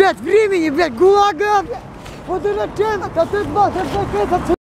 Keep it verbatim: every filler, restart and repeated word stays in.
блядь, времени, блядь, ГУЛАГа, блядь. Вот это тема, как ты, блядь,